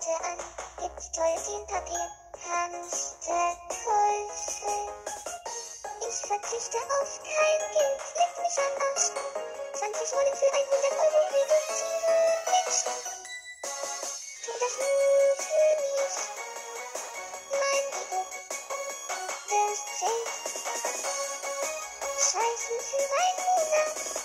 heute an. Gibt's Toilettenpapier? Hamsterkäufe. Ich verzichte auf kein Geld, leck mich am Arsch. 20 Rollen für 100 € reduzieren nicht. Tu das nur für mich. Mein Ego, das zählt. Scheißen für 1 Monat.